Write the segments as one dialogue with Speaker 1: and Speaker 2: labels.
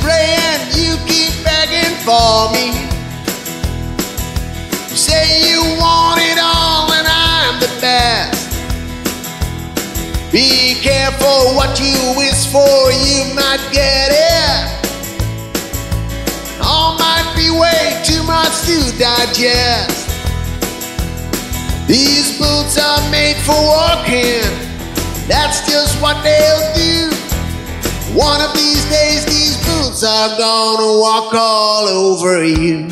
Speaker 1: praying, you keep begging for me. You say you want it all and I'm the best. Be careful what you wish for, you might get it. All might be way too much to digest. These boots are made for walking, that's just what they'll do. One of these days these boots are gonna walk all over you.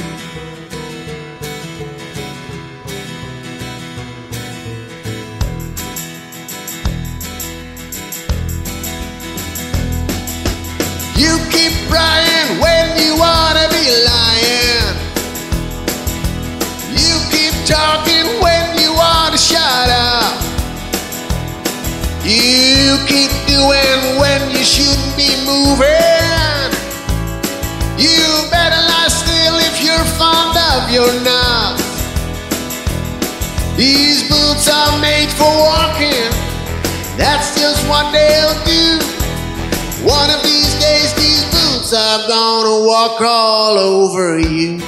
Speaker 1: You keep crying when you ought to be lying. You keep talking when you ought to shut up. You keep doing when you shouldn't be moving. You better lie still if you're fond of your nuts. These boots are made for walking, that's just what they'll do. One of these days these boots are gonna walk all over you.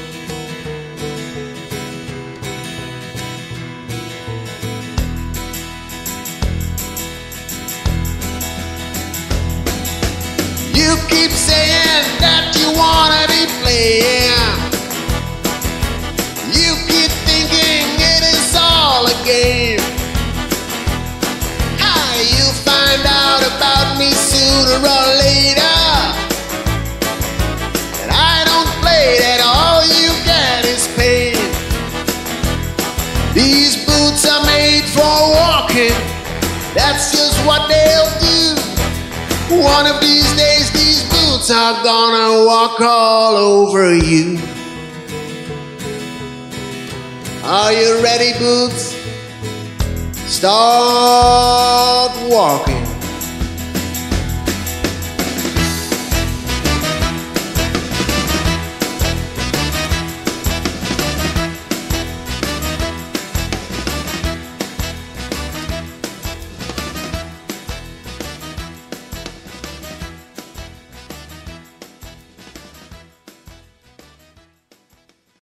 Speaker 1: You keep saying that you wanna be playing. You keep thinking it is all a game. You'll find out about me sooner or later. And I don't play that all you get is pain. These boots are made for walking, that's just what they'll do. One of these days these boots are gonna walk all over you. Are you ready, boots? Start walking.